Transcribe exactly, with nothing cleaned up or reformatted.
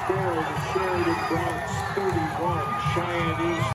score of the Sheridan Bronx thirty-one, Cheyenne East